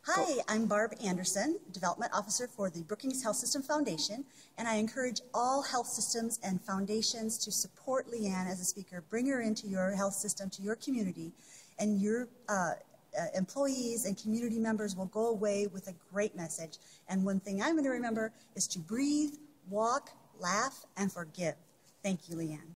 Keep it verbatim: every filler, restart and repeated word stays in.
Hi, I'm Barb Anderson, Development Officer for the Brookings Health System Foundation, and I encourage all health systems and foundations to support Leanne as a speaker. Bring her into your health system, to your community, and your uh, uh, employees and community members will go away with a great message. And one thing I'm going to remember is to breathe, walk, laugh, and forgive. Thank you, Leanne.